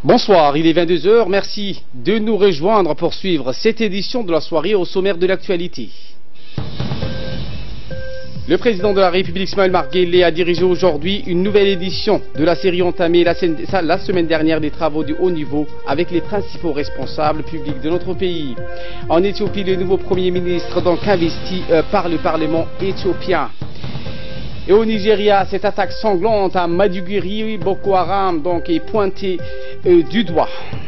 Bonsoir, il est 22 h. Merci de nous rejoindre pour suivre cette édition de la soirée au sommaire de l'actualité. Le président de la République, Ismaël Omar Guelleh, a dirigé aujourd'hui une nouvelle édition de la série entamée la semaine dernière des travaux de haut niveau avec les principaux responsables publics de notre pays. En Éthiopie, le nouveau Premier ministre donc investi par le Parlement éthiopien. Et au Nigeria, cette attaque sanglante à Maiduguri, Boko Haram donc est pointée du doigt.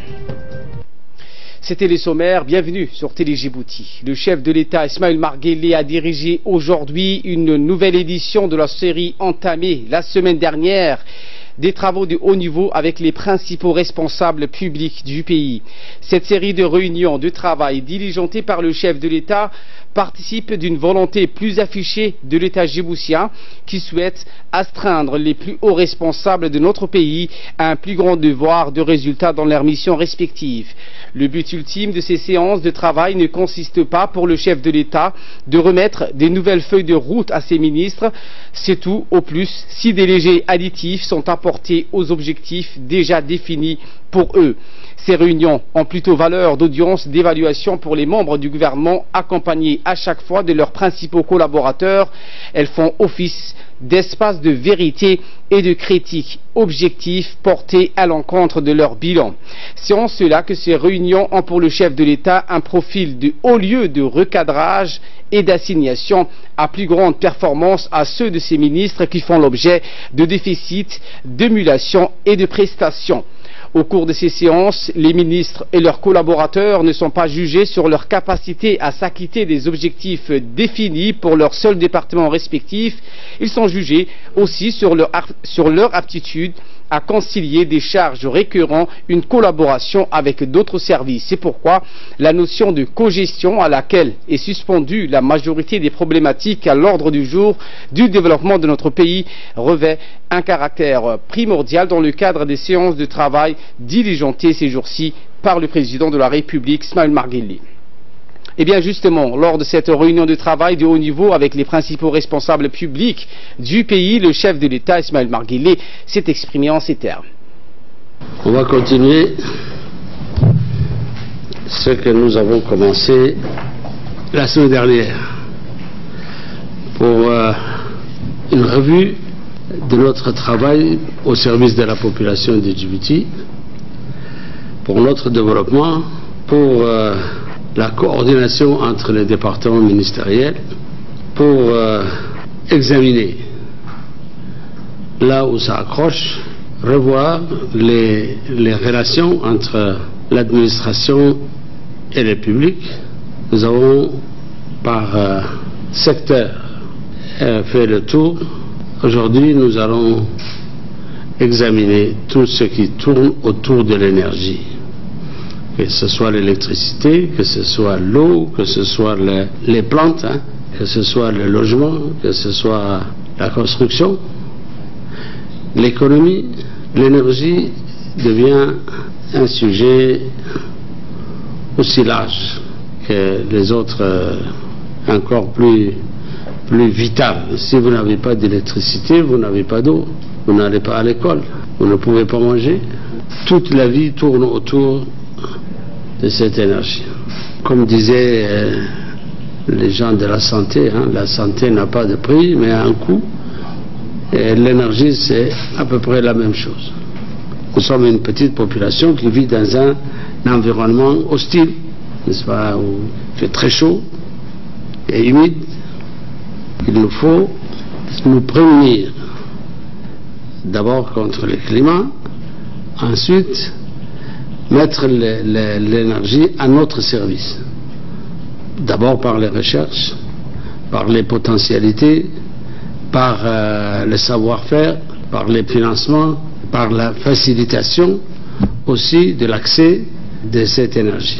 C'était les sommaires, bienvenue sur Télé Djibouti. Le chef de l'État, Ismaël Omar Guelleh, a dirigé aujourd'hui une nouvelle édition de la série entamée la semaine dernière des travaux de haut niveau avec les principaux responsables publics du pays. Cette série de réunions de travail diligentées par le chef de l'État participe d'une volonté plus affichée de l'État djiboutien qui souhaite astreindre les plus hauts responsables de notre pays à un plus grand devoir de résultats dans leurs missions respectives. Le but ultime de ces séances de travail ne consiste pas pour le chef de l'État de remettre des nouvelles feuilles de route à ses ministres, c'est tout au plus si des légers additifs sont apportés aux objectifs déjà définis pour eux. Ces réunions ont plutôt valeur d'audience d'évaluation pour les membres du gouvernement accompagnés à chaque fois de leurs principaux collaborateurs. Elles font office d'espace de vérité et de critique objectifs portés à l'encontre de leur bilan. C'est en cela que ces réunions ont pour le chef de l'État un profil de haut lieu de recadrage et d'assignation à plus grande performance à ceux de ces ministres qui font l'objet de déficits, d'émulation et de prestations. Au cours de ces séances, les ministres et leurs collaborateurs ne sont pas jugés sur leur capacité à s'acquitter des objectifs définis pour leur seul département respectif. Ils sont jugés aussi sur leur aptitude à concilier des charges récurrentes, une collaboration avec d'autres services. C'est pourquoi la notion de cogestion à laquelle est suspendue la majorité des problématiques à l'ordre du jour du développement de notre pays revêt un caractère primordial dans le cadre des séances de travail diligentées ces jours-ci par le président de la République, Ismaël Omar Guelleh. Eh bien justement, lors de cette réunion de travail de haut niveau avec les principaux responsables publics du pays, le chef de l'État, Ismaël Omar Guelleh, s'est exprimé en ces termes. On va continuer ce que nous avons commencé la semaine dernière pour une revue de notre travail au service de la population de Djibouti, pour notre développement, pour la coordination entre les départements ministériels, pour examiner là où ça accroche, revoir les relations entre l'administration et le public. Nous avons par secteur fait le tour. Aujourd'hui, nous allons examiner tout ce qui tourne autour de l'énergie. Que ce soit l'électricité, que ce soit l'eau, que ce soit les plantes, que ce soit le logement, que ce soit la construction, l'économie. L'énergie devient un sujet aussi large que les autres, encore plus vital. Si vous n'avez pas d'électricité, vous n'avez pas d'eau, vous n'allez pas à l'école, vous ne pouvez pas manger. Toute la vie tourne autour de cette énergie. Comme disaient les gens de la santé, la santé n'a pas de prix mais a un coût, et l'énergie c'est à peu près la même chose. Nous sommes une petite population qui vit dans un environnement hostile, n'est-ce pas, où il fait très chaud et humide. Il nous faut nous prémunir d'abord contre le climat, ensuite mettre l'énergie à notre service. D'abord par les recherches, par les potentialités, par le savoir-faire, par les financements, par la facilitation aussi de l'accès de cette énergie.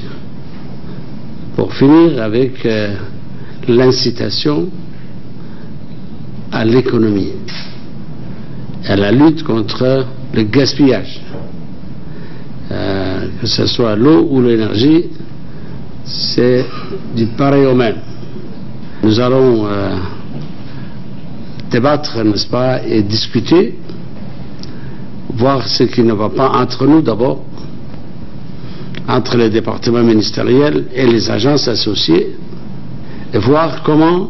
Pour finir avec l'incitation à l'économie, à la lutte contre le gaspillage. Que ce soit l'eau ou l'énergie, c'est du pareil au même. Nous allons débattre, n'est-ce pas, et discuter, voir ce qui ne va pas entre nous d'abord, entre les départements ministériels et les agences associées et voir comment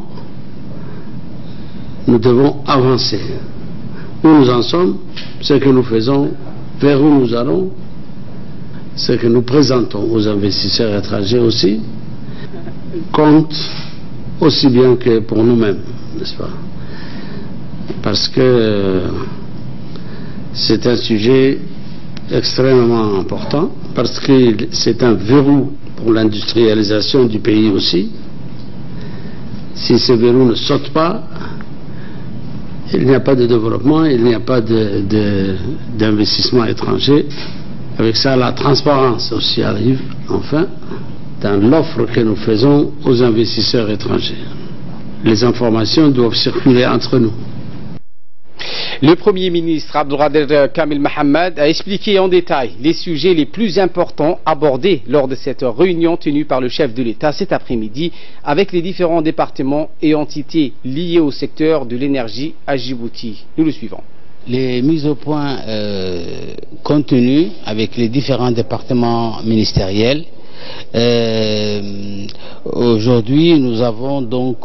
nous devons avancer. Où nous en sommes, ce que nous faisons, vers où nous allons, ce que nous présentons aux investisseurs étrangers aussi, compte aussi bien que pour nous-mêmes, n'est-ce pas? Parce que c'est un sujet extrêmement important, parce que c'est un verrou pour l'industrialisation du pays aussi. Si ce verrou ne saute pas, il n'y a pas de développement, il n'y a pas d'investissement étranger. Avec ça, la transparence aussi arrive, enfin, dans l'offre que nous faisons aux investisseurs étrangers. Les informations doivent circuler entre nous. Le Premier ministre Abdelkader Kamel Mohamed a expliqué en détail les sujets les plus importants abordés lors de cette réunion tenue par le chef de l'État cet après-midi avec les différents départements et entités liées au secteur de l'énergie à Djibouti. Nous le suivons. Les mises au point continuent avec les différents départements ministériels. Aujourd'hui, nous avons donc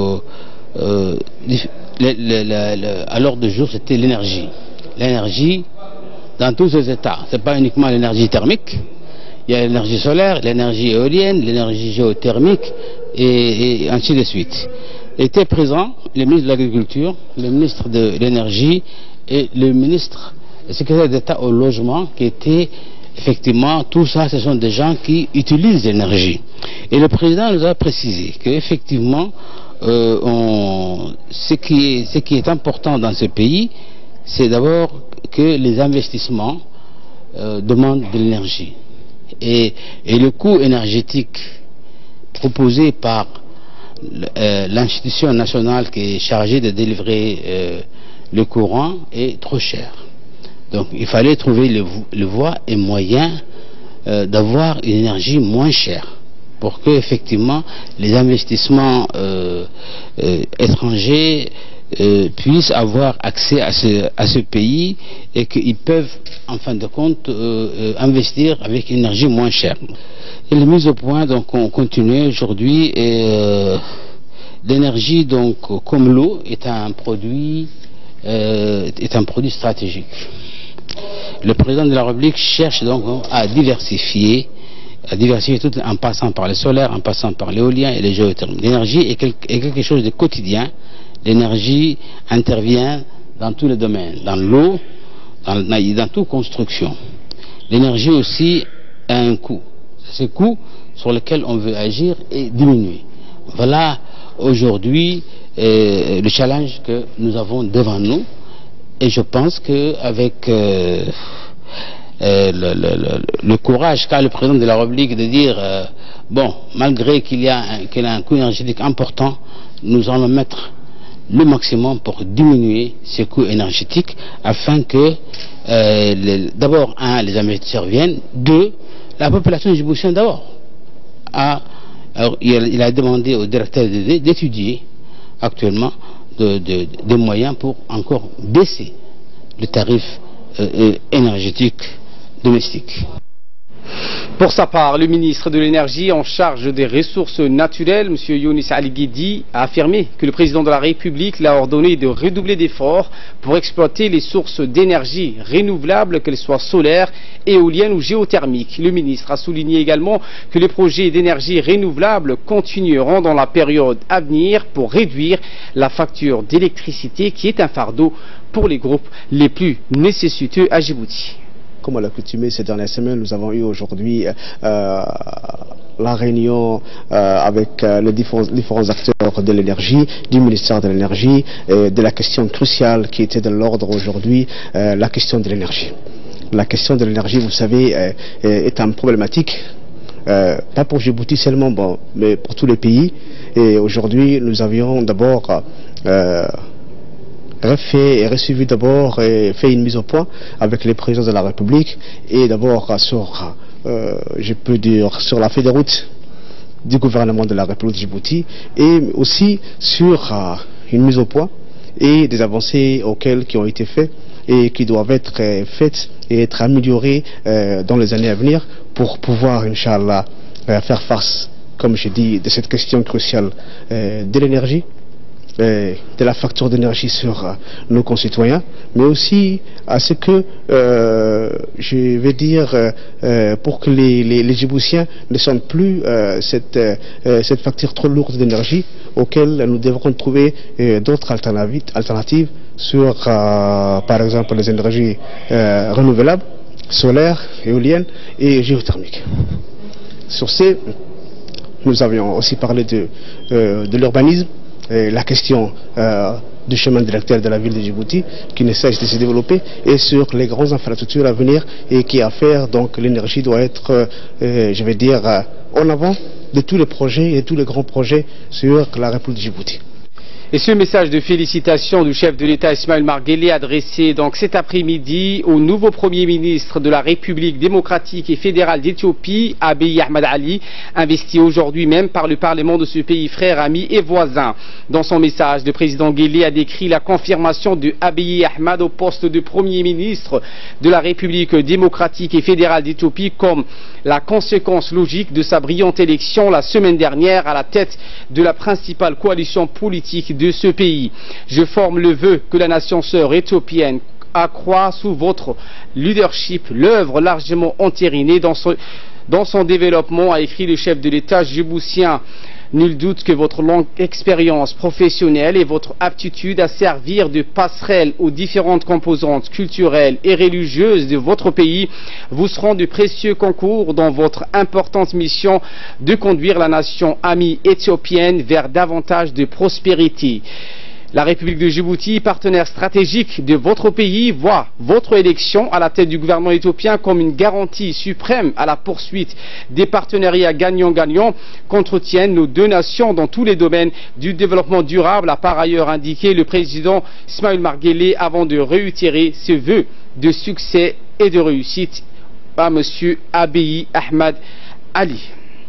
à l'ordre du jour, c'était l'énergie. L'énergie dans tous ses états. Ce n'est pas uniquement l'énergie thermique. Il y a l'énergie solaire, l'énergie éolienne, l'énergie géothermique et ainsi de suite. Étaient présents le ministre de l'Agriculture, le ministre de l'Énergie et le ministre, le secrétaire d'État au logement, qui étaient effectivement, tout ça, ce sont des gens qui utilisent l'énergie. Et le président nous a précisé qu'effectivement, ce qui est important dans ce pays, c'est d'abord que les investissements demandent de l'énergie. Et le coût énergétique proposé par l'institution nationale qui est chargée de délivrer le courant est trop cher. Donc il fallait trouver le voies et moyens d'avoir une énergie moins chère, pour que effectivement les investissements étrangers puissent avoir accès à ce pays et qu'ils peuvent en fin de compte investir avec une énergie moins chère. Et les mises au point, donc on continue aujourd'hui, et l'énergie, donc comme l'eau, est un produit stratégique. Le président de la République cherche donc à diversifier tout en passant par le solaire, en passant par l'éolien et les géothermiques. L'énergie est quelque chose de quotidien. L'énergie intervient dans tous les domaines, dans l'eau, dans toute construction. L'énergie aussi a un coût. C'est ce coût sur lequel on veut agir et diminuer. Voilà aujourd'hui le challenge que nous avons devant nous. Et je pense qu'avec le courage qu'a le président de la République de dire bon, malgré qu'il a un coût énergétique important, nous allons mettre le maximum pour diminuer ces coûts énergétiques afin que d'abord, les investisseurs viennent, deux, la population djiboutienne d'abord. Il a demandé au directeur d'étudier actuellement des moyens pour encore baisser le tarif énergétique domestique. Pour sa part, le ministre de l'Énergie en charge des ressources naturelles, M. Younis Ali Guidi, a affirmé que le président de la République l'a ordonné de redoubler d'efforts pour exploiter les sources d'énergie renouvelables, qu'elles soient solaires, éoliennes ou géothermiques. Le ministre a souligné également que les projets d'énergie renouvelable continueront dans la période à venir pour réduire la facture d'électricité qui est un fardeau pour les groupes les plus nécessiteux à Djibouti. Comme à l'accoutumée ces dernières semaines, nous avons eu aujourd'hui la réunion avec les différents acteurs de l'énergie, du ministère de l'énergie, de la question cruciale qui était de l'ordre aujourd'hui, la question de l'énergie. La question de l'énergie, vous savez, est une problématique, pas pour Djibouti seulement, bon, mais pour tous les pays. Et aujourd'hui, nous avions d'abord reçu d'abord et fait une mise au point avec les présidents de la République et d'abord sur, je peux dire, sur la feuille de route du gouvernement de la République de Djibouti et aussi sur une mise au point et des avancées qui ont été faites et qui doivent être faites et être améliorées dans les années à venir pour pouvoir, Inch'Allah, faire face, comme je dis, de cette question cruciale de l'énergie, de la facture d'énergie sur nos concitoyens, mais aussi à ce que, je vais dire, pour que les Djiboutiens ne sentent plus cette facture trop lourde d'énergie, auquel nous devrons trouver d'autres alternatives sur, par exemple, les énergies renouvelables, solaires, éoliennes et géothermiques. Sur ce, nous avions aussi parlé de l'urbanisme, la question du chemin directeur de la ville de Djibouti qui ne cesse de se développer, et sur les grandes infrastructures à venir et qui à faire. Donc l'énergie doit être, je vais dire, en avant de tous les projets et tous les grands projets sur la République de Djibouti. Et ce message de félicitations du chef de l'État Ismaël Marguelé adressé donc cet après-midi au nouveau Premier ministre de la République démocratique et fédérale d'Éthiopie, Abiy Ahmed Ali, investi aujourd'hui même par le Parlement de ce pays frère, ami et voisin. Dans son message, le président Guelleh a décrit la confirmation de Abiy Ahmed au poste de Premier ministre de la République démocratique et fédérale d'Éthiopie comme la conséquence logique de sa brillante élection la semaine dernière à la tête de la principale coalition politique de ce pays. Je forme le vœu que la nation sœur éthiopienne accroît sous votre leadership l'œuvre largement entérinée dans son développement, a écrit le chef de l'État djiboutien. Nul doute que votre longue expérience professionnelle et votre aptitude à servir de passerelle aux différentes composantes culturelles et religieuses de votre pays vous seront de précieux concours dans votre importante mission de conduire la nation amie éthiopienne vers davantage de prospérité. La République de Djibouti, partenaire stratégique de votre pays, voit votre élection à la tête du gouvernement éthiopien comme une garantie suprême à la poursuite des partenariats gagnant-gagnant qu'entretiennent nos deux nations dans tous les domaines du développement durable, a par ailleurs indiqué le président Ismaël Marguelé avant de réitérer ses vœux de succès et de réussite à M. Abiy Ahmed Ali.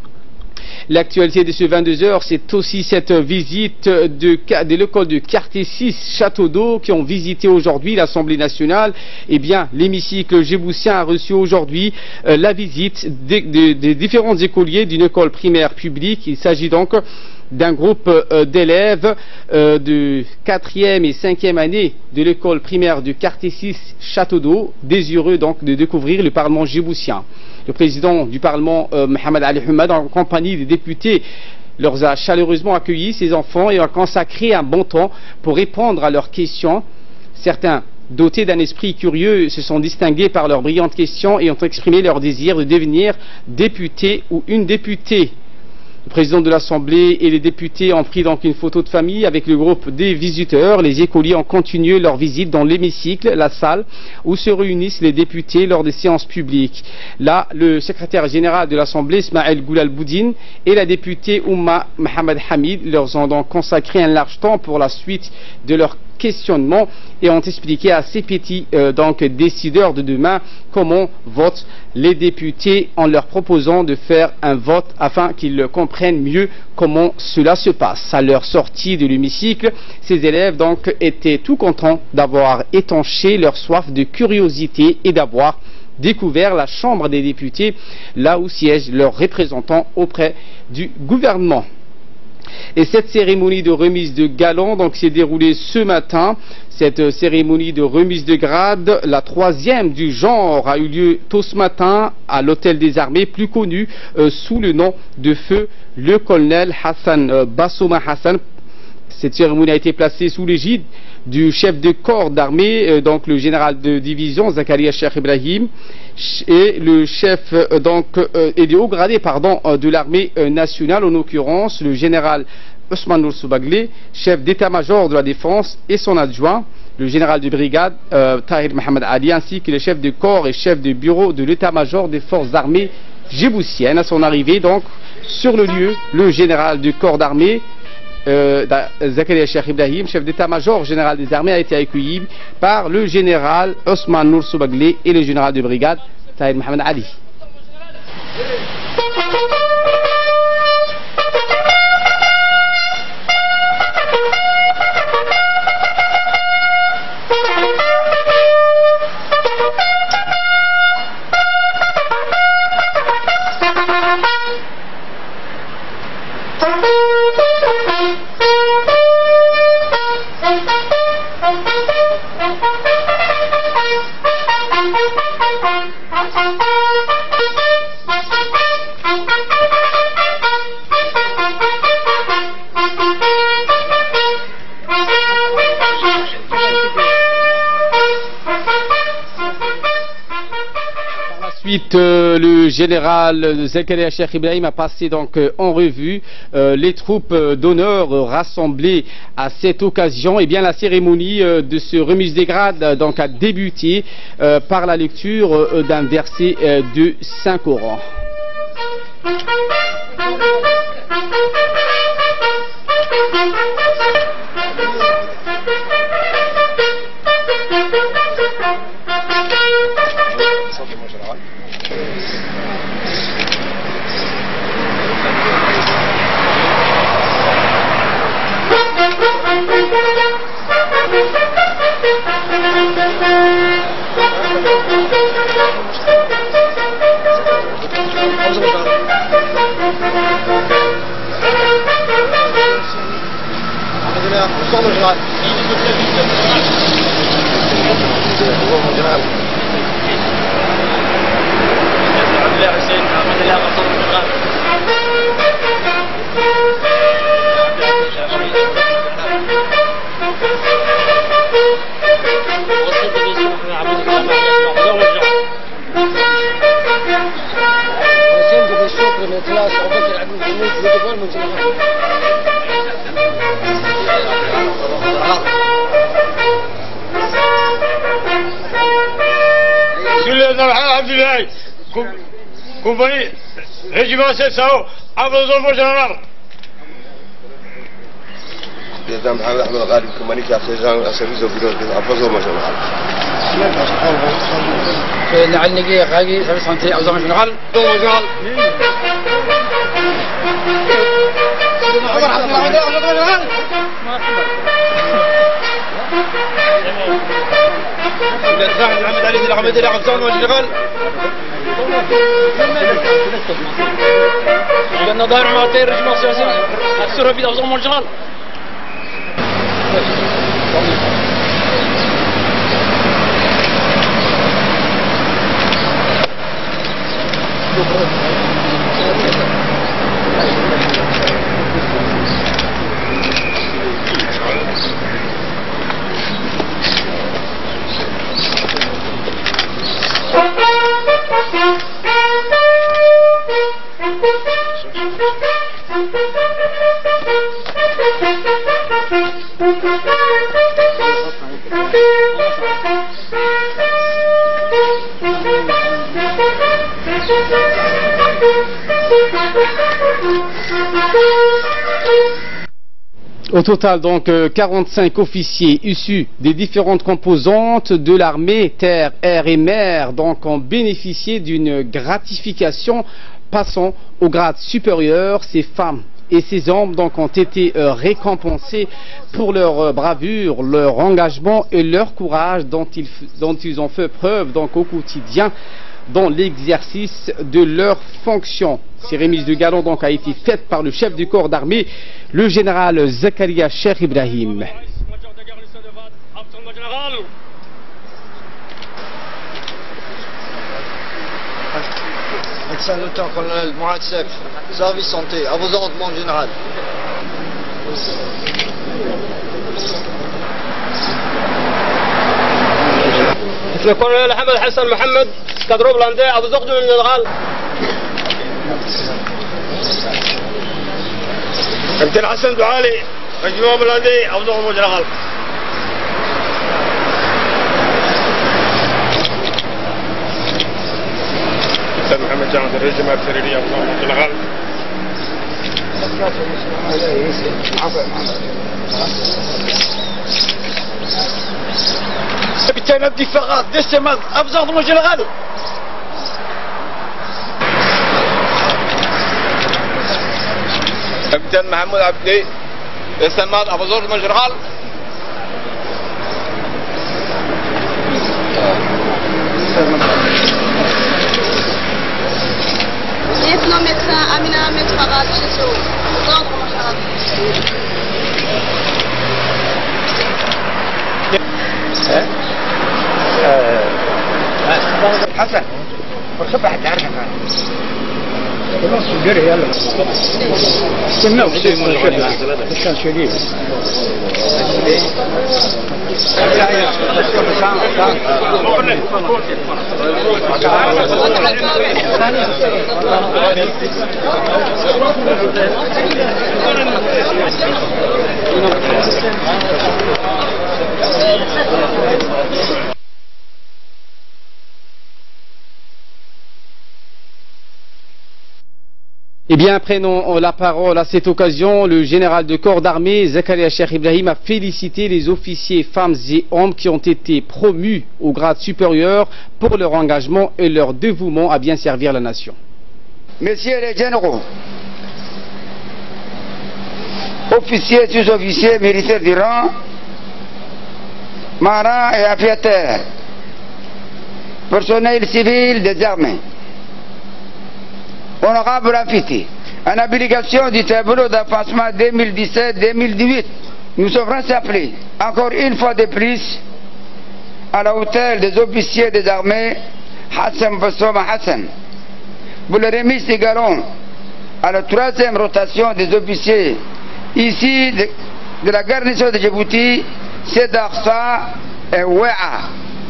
L'actualité de ce 22h, c'est aussi cette visite de l'école de quartier 6 Château d'Eau qui ont visité aujourd'hui l'Assemblée nationale. Eh bien, l'hémicycle djiboutien a reçu aujourd'hui la visite des différents écoliers d'une école primaire publique. Il s'agit donc d'un groupe d'élèves de 4e et 5e année de l'école primaire du quartier 6 Château d'Eau, désireux donc de découvrir le Parlement djiboutien. Le président du Parlement, Mohamed Ali Hamad, en compagnie des députés, leur a chaleureusement accueilli, ces enfants, et a consacré un bon temps pour répondre à leurs questions. Certains, dotés d'un esprit curieux, se sont distingués par leurs brillantes questions et ont exprimé leur désir de devenir député ou une députée. Le président de l'Assemblée et les députés ont pris donc une photo de famille avec le groupe des visiteurs. Les écoliers ont continué leur visite dans l'hémicycle, la salle où se réunissent les députés lors des séances publiques. Là, le secrétaire général de l'Assemblée, Ismaël Goulal Boudine, et la députée Oumma Mohamed Hamid leur ont donc consacré un large temps pour la suite de leur questionnement et ont expliqué à ces petits donc décideurs de demain comment votent les députés en leur proposant de faire un vote afin qu'ils comprennent mieux comment cela se passe. À leur sortie de l'hémicycle, ces élèves donc étaient tout contents d'avoir étanché leur soif de curiosité et d'avoir découvert la Chambre des députés, là où siègent leurs représentants auprès du gouvernement. Et cette cérémonie de remise de galons donc s'est déroulée ce matin. Cette cérémonie de remise de grade, la 3e du genre, a eu lieu tôt ce matin à l'hôtel des armées, plus connu sous le nom de feu le colonel Hassan Bassouma Hassan. Cette cérémonie a été placée sous l'égide du chef de corps d'armée, donc le général de division Zakaria Cheikh Ibrahim, et le chef et le haut gradé de l'armée nationale, en l'occurrence le général Ousmane Nour Soubaglé, chef d'état-major de la défense, et son adjoint, le général de brigade Tahir Mohamed Ali, ainsi que le chef de corps et chef de bureau de l'état-major des forces armées djiboutiennes. À son arrivée donc sur le lieu, le général du corps d'armée Zakaria Cheikh Ibrahim, chef d'état-major général des armées, a été accueilli par le général Ousmane Nour Soubaglé et le général de brigade Tahir Mohamed Ali. suite, le général Zakaria Cheikh Ibrahim a passé donc en revue les troupes d'honneur rassemblées à cette occasion. Et bien la cérémonie de ce remise des grades donc a débuté par la lecture d'un verset du Saint-Coran. Compagnie, régiment 700, à vos ordres, général. Lieutenant Mohamed Ahmed Ghali, compagnie qui a fait un service au bureau de à vos ordres, général. نعلقي غاقي سبع سنتي أو زمان جنرال général. محمد علي بن حميد العبسان والجنرال لأن ظاهر معطي الرجل السياسي السوري في أوزان والجنرال Au total, donc, 45 officiers issus des différentes composantes de l'armée, terre, air et mer, donc, ont bénéficié d'une gratification passant au grade supérieur. Ces femmes et ces hommes, donc, ont été récompensés pour leur bravoure, leur engagement et leur courage dont ils ont fait preuve, donc, au quotidien dans l'exercice de leurs fonctions. Ces remises de galon donc a été faite par le chef du corps d'armée, le général Zakaria Cheikh Ibrahim. Médecin lieutenant colonel Mourad Sef, service santé, à vos ordres, mon général. Le colonel Ahmed Hassan Mohamed, cadre hollandais, à vos ordres, mon général. Capitaine Hassan Douali, régiment hollandais, à vos ordres, mon général. Capitaine Mohamed Jean, régiment artillerie, à vos ordres, mon général. Capitaine Abdi Farad, décimal, à vos ordres, mon général. Capitaine Mahmoud Abdi, décimal, à vos ordres, mon général. lieutenant médecin Amina Ahmed Farad, chez eux, aux ordres, mon général. حسن والصبح تعرف Eh bien, prenons la parole à cette occasion. Le général de corps d'armée, Zakaria Cheikh Ibrahim, a félicité les officiers femmes et hommes qui ont été promus au grade supérieur pour leur engagement et leur dévouement à bien servir la nation. Messieurs les généraux, officiers, sous-officiers, militaires du rang, marins et aviateurs, personnel civil des armées, honorable invité, en application du tableau d'avancement 2017-2018, nous sommes rassemblés encore une fois de plus à la hauteur des officiers des armées Hassan Bassouma Hassan pour la remise des galons à la 3e rotation des officiers ici de la garnison de Djibouti, Sedarsa et Ouéa.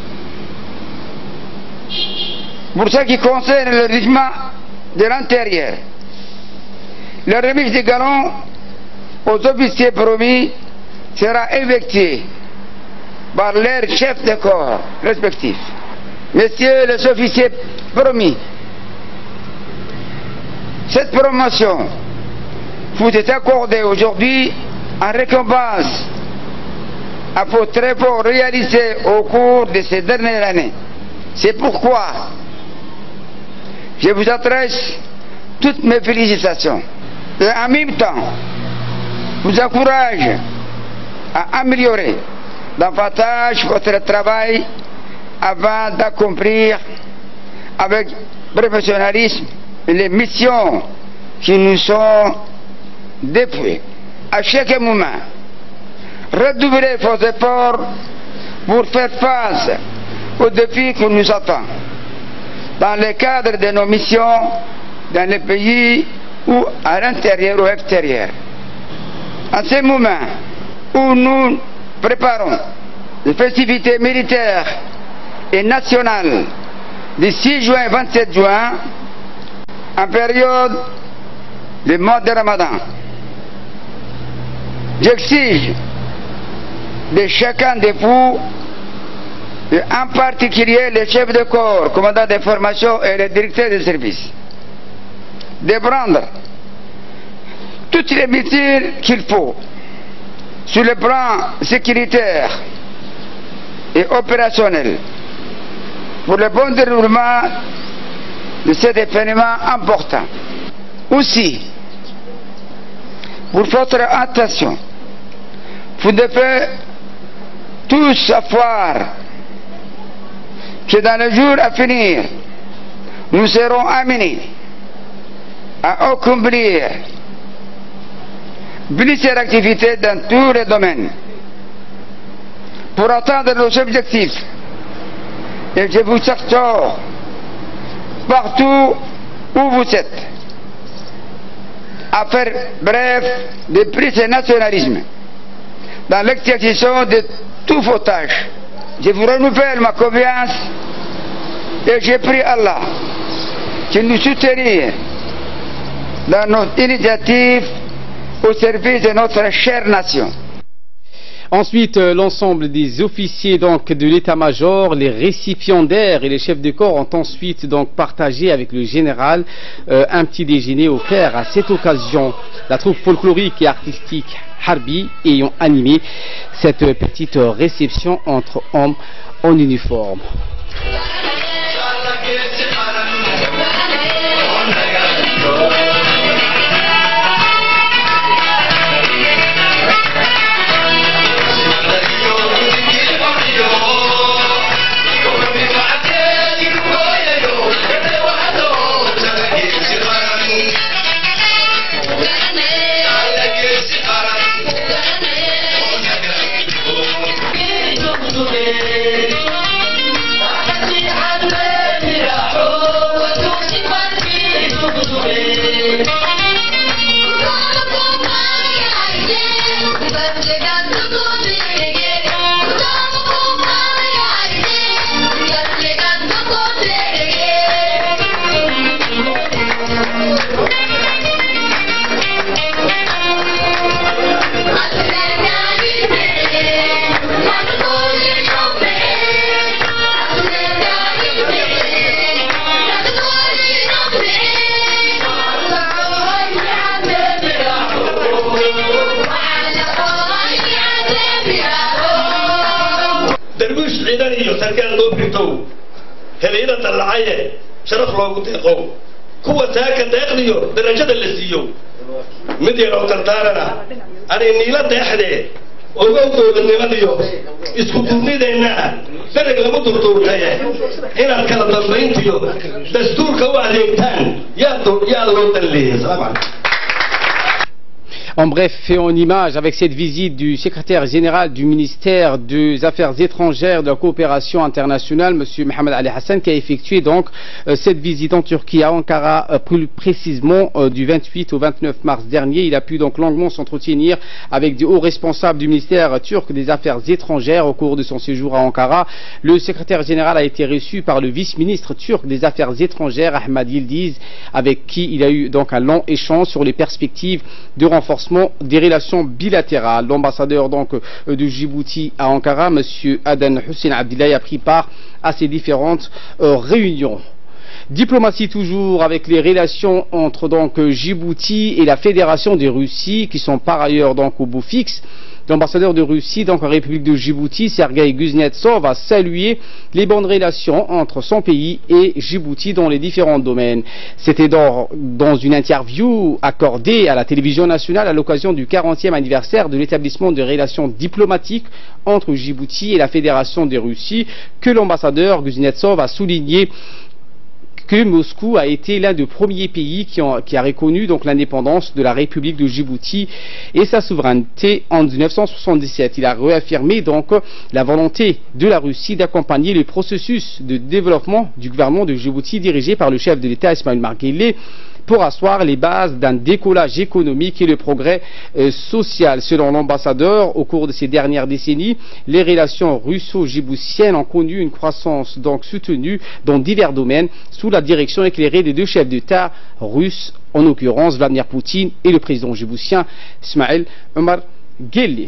Pour ce qui concerne le régiment de l'intérieur, la remise des galons aux officiers promis sera effectuée par leurs chefs de corps respectifs. Messieurs les officiers promis, cette promotion vous est accordée aujourd'hui en récompense à vos travaux réalisés au cours de ces dernières années. C'est pourquoi je vous adresse toutes mes félicitations et en même temps vous encourage à améliorer davantage votre travail avant d'accomplir avec professionnalisme les missions qui nous sont dédiées. À chaque moment, redoublez vos efforts pour faire face aux défis que nous attendent dans le cadre de nos missions dans les pays ou à l'intérieur ou extérieur. En ce moment où nous préparons les festivités militaires et nationales du 6 juin et 27 juin, en période du mois de Ramadan, j'exige de chacun de vous, et en particulier les chefs de corps, commandants des formations et les directeurs de services, de prendre toutes les mesures qu'il faut sur le plan sécuritaire et opérationnel pour le bon déroulement de cet événement important. Aussi, pour votre attention, vous devez tous savoir que dans les jours à venir, nous serons amenés à accomplir plusieurs activités dans tous les domaines pour atteindre nos objectifs. Et je vous exhorte partout où vous êtes à faire bref de prise de nationalisme dans l'exécution de toutes vos tâches. Je vous renouvelle ma confiance et je prie Allah de nous soutenir dans notre initiative au service de notre chère nation. Ensuite, l'ensemble des officiers donc de l'état-major, les récipiendaires et les chefs de corps ont ensuite donc partagé avec le général un petit déjeuner offert à cette occasion. La troupe folklorique et artistique Harbi ayant animé cette petite réception entre hommes en uniforme. سركان لو بيتو هلينا طلعيه شرف لو ديقو كوا تاكا ديقليو درجه اللي سيو مدي لو ترتارنا اني نيلا ديخده اوغو دولنيماديو isku duubnideena darag lama durduurtay inaan kala dambeyntiyo dastuurka u adeegtaan yaa loo dalleeyay salaam En bref, fait en image avec cette visite du secrétaire général du ministère des Affaires étrangères de la coopération internationale, M. Mohamed Ali Hassan, qui a effectué donc cette visite en Turquie à Ankara, plus précisément du 28 au 29 mars dernier. Il a pu donc longuement s'entretenir avec des hauts responsables du ministère turc des Affaires étrangères au cours de son séjour à Ankara. Le secrétaire général a été reçu par le vice-ministre turc des Affaires étrangères, Ahmad Yildiz, avec qui il a eu donc un long échange sur les perspectives de renforcement des relations bilatérales. L'ambassadeur donc de Djibouti à Ankara, M. Aden Hussein Abdillahi, a pris part à ces différentes réunions. Diplomatie toujours avec les relations entre donc Djibouti et la Fédération de Russie, qui sont par ailleurs donc au beau fixe. L'ambassadeur de Russie donc en République de Djibouti, Sergueï Kuznetsov, a salué les bonnes relations entre son pays et Djibouti dans les différents domaines. C'était dans une interview accordée à la télévision nationale à l'occasion du 40e anniversaire de l'établissement de relations diplomatiques entre Djibouti et la Fédération de Russie que l'ambassadeur Kuznetsov a souligné que Moscou a été l'un des premiers pays qui a reconnu donc l'indépendance de la République de Djibouti et sa souveraineté en 1977. Il a réaffirmé donc la volonté de la Russie d'accompagner le processus de développement du gouvernement de Djibouti dirigé par le chef de l'État Ismail Marguerite pour asseoir les bases d'un décollage économique et le progrès social. Selon l'ambassadeur, au cours de ces dernières décennies, les relations russo-djiboutiennes ont connu une croissance donc soutenue dans divers domaines sous la direction éclairée des deux chefs d'État russes, en l'occurrence Vladimir Poutine et le président djiboutien Ismail Omar Guelleh.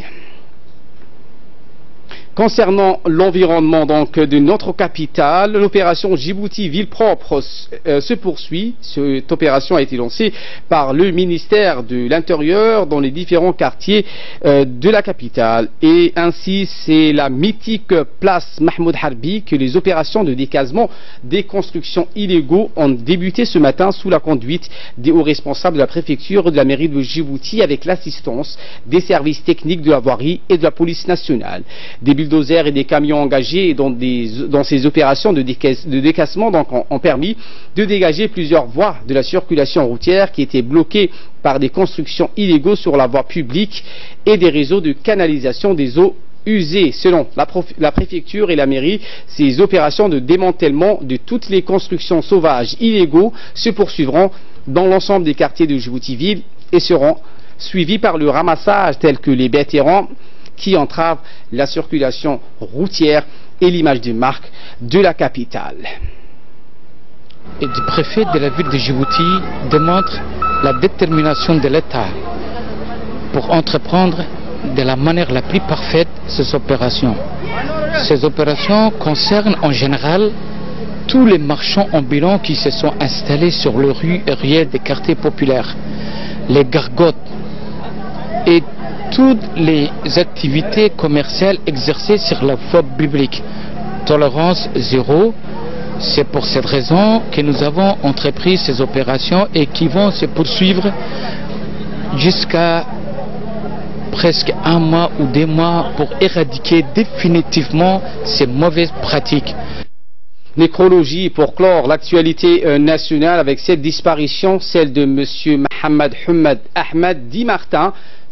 Concernant l'environnement donc de notre capitale, l'opération Djibouti Ville Propre se poursuit. Cette opération a été lancée par le ministère de l'Intérieur dans les différents quartiers de la capitale. Et ainsi, c'est la mythique place Mahmoud Harbi que les opérations de décasement des constructions illégaux ont débuté ce matin sous la conduite des hauts responsables de la préfecture et de la mairie de Djibouti avec l'assistance des services techniques de la voirie et de la police nationale. Des bulldozers et des camions engagés dans ces opérations de décassement donc ont permis de dégager plusieurs voies de la circulation routière qui étaient bloquées par des constructions illégaux sur la voie publique et des réseaux de canalisation des eaux usées. Selon la préfecture et la mairie, ces opérations de démantèlement de toutes les constructions sauvages illégaux se poursuivront dans l'ensemble des quartiers de Djibouti-Ville et seront suivies par le ramassage tel que les bêtes errantes qui entravent la circulation routière et l'image de marque de la capitale. Et le préfet de la ville de Djibouti démontre la détermination de l'État pour entreprendre de la manière la plus parfaite ces opérations. Ces opérations concernent en général tous les marchands ambulants qui se sont installés sur les rues et ruelles des quartiers populaires, les gargotes et toutes les activités commerciales exercées sur la voie publique. Tolérance zéro. C'est pour cette raison que nous avons entrepris ces opérations et qui vont se poursuivre jusqu'à presque un mois ou 2 mois pour éradiquer définitivement ces mauvaises pratiques. Nécrologie pour clore l'actualité nationale avec cette disparition, celle de M. Mohamed Ahmed Di Martin,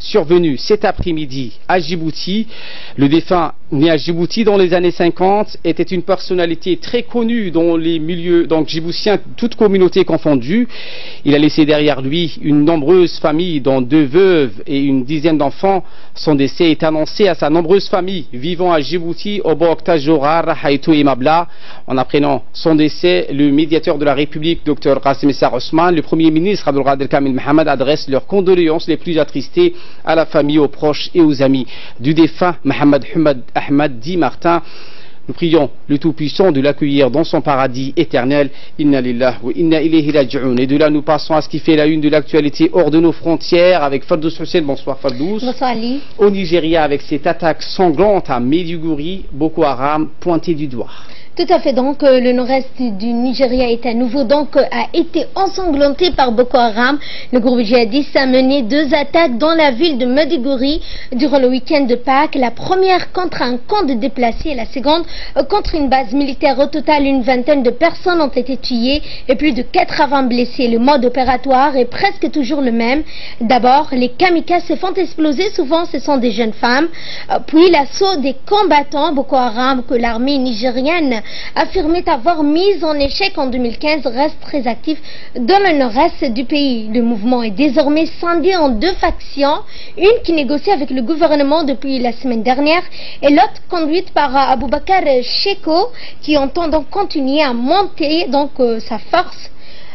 survenu cet après-midi à Djibouti. Le défunt, né à Djibouti dans les années 50, était une personnalité très connue dans les milieux djiboutiens, toutes communautés confondues. Il a laissé derrière lui une nombreuse famille, dont 2 veuves et une dizaine d'enfants. Son décès est annoncé à sa nombreuse famille vivant à Djibouti, au Bok Tajora, Rahaitou et Mabla. En apprenant son décès, le médiateur de la République, Dr Qassim Issa Ousmane, le Premier ministre Abdelkader Kamil Mohamed adresse leurs condoléances les plus attristées à la famille, aux proches et aux amis du défunt Mohamed Ahmed Di Martin. Nous prions le Tout-Puissant de l'accueillir dans son paradis éternel. Inna lillahi wa inna ilayhi raji'un. Et de là, nous passons à ce qui fait la une de l'actualité hors de nos frontières avec Fardous Hussein. Bonsoir Fardous. Bonsoir Ali. Au Nigeria, avec cette attaque sanglante à Maiduguri, Boko Haram pointé du doigt. Tout à fait, donc le nord-est du Nigeria est à nouveau a été ensanglanté par Boko Haram. Le groupe djihadiste a mené 2 attaques dans la ville de Maiduguri durant le week-end de Pâques. La première contre un camp de déplacés et la seconde contre une base militaire. Au total, une vingtaine de personnes ont été tuées et plus de 80 blessés. Le mode opératoire est presque toujours le même. D'abord, les kamikazes se font exploser, souvent ce sont des jeunes femmes. Puis l'assaut des combattants Boko Haram que l'armée nigérienne affirmait avoir mis en échec en 2015 reste très actif dans le nord-est du pays. Le mouvement est désormais scindé en 2 factions, une qui négocie avec le gouvernement depuis la semaine dernière et l'autre conduite par Aboubakar Sheko qui entend donc continuer à monter sa force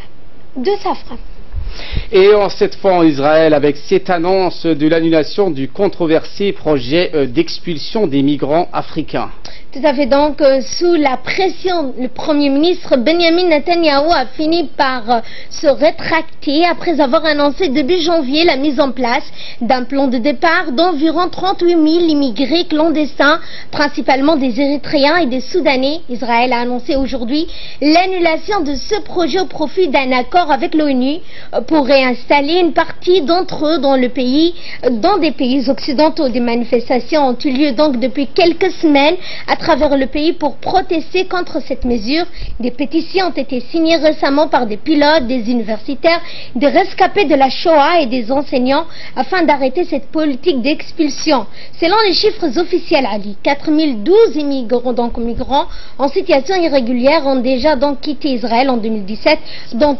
de sa frappe. Et cette fois en Israël, avec cette annonce de l'annulation du controversé projet d'expulsion des migrants africains. Tout à fait, donc sous la pression, le Premier ministre Benjamin Netanyahu a fini par se rétracter après avoir annoncé début janvier la mise en place d'un plan de départ d'environ 38 000 immigrés clandestins, principalement des Érythréens et des Soudanais. Israël a annoncé aujourd'hui l'annulation de ce projet au profit d'un accord avec l'ONU pour réinstaller une partie d'entre eux dans le pays, dans des pays occidentaux. Des manifestations ont eu lieu donc depuis quelques semaines à travers le pays pour protester contre cette mesure. Des pétitions ont été signées récemment par des pilotes, des universitaires, des rescapés de la Shoah et des enseignants afin d'arrêter cette politique d'expulsion. Selon les chiffres officiels, Ali, 4012 migrants en situation irrégulière ont déjà quitté Israël en 2017, dont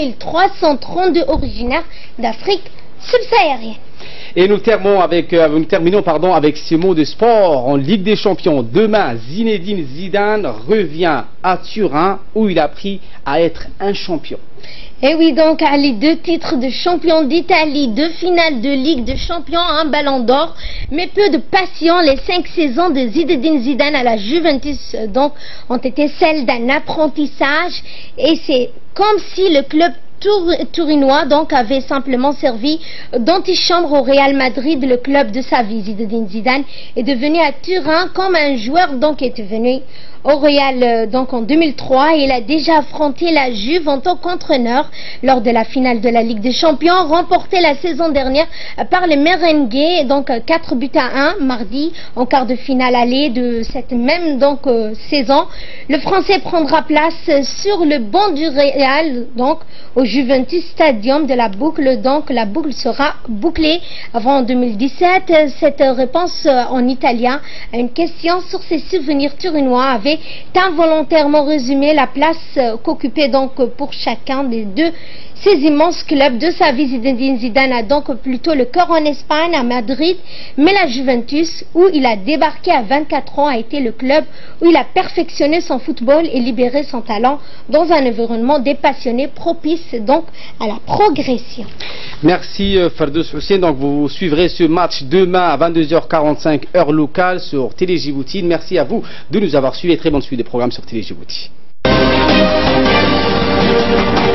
3332 originaires d'Afrique subsaharienne. Et nous terminons avec ces mots de sport en Ligue des Champions. Demain, Zinedine Zidane revient à Turin où il a appris à être un champion. Et oui, donc, les 2 titres de champion d'Italie, 2 finales de Ligue de Champions, un ballon d'or, mais peu de passion. Les 5 saisons de Zinedine Zidane à la Juventus, ont été celles d'un apprentissage et c'est comme si le club tourinois avait simplement servi d'antichambre au Real Madrid, le club de sa vie. Zinedine Zidane est devenu à Turin comme un joueur est venu au Real en 2003 et il a déjà affronté la Juve en tant qu'entraîneur lors de la finale de la Ligue des Champions remportée la saison dernière par les Merengues, 4 buts à 1 mardi en quart de finale aller de cette même saison. Le Français prendra place sur le banc du Real au Juventus Stadium de la boucle, la boucle sera bouclée avant 2017. Cette réponse en italien à une question sur ses souvenirs turinois avait involontairement résumé la place qu'occupait pour chacun des 2 ces immenses clubs de sa vie. Zinedine Zidane a plutôt le cœur en Espagne, à Madrid, mais la Juventus, où il a débarqué à 24 ans, a été le club où il a perfectionné son football et libéré son talent dans un environnement des passionnés propice à la progression. Merci Fardous Hussein. Vous suivrez ce match demain à 22h45 heure locale sur Télé Djibouti. Merci à vous de nous avoir suivis et très bonne suite des programmes sur Télé Djibouti.